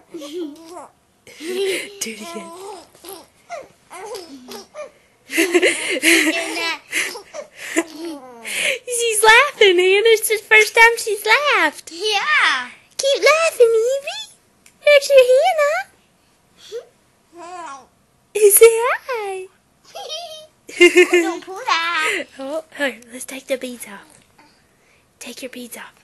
Do it again. She's laughing, Hannah. It's the first time she's laughed. Yeah. Keep laughing, Evie. There's your Hannah. Say hi. Don't pull that. Oh, here, let's take the beads off. Take your beads off.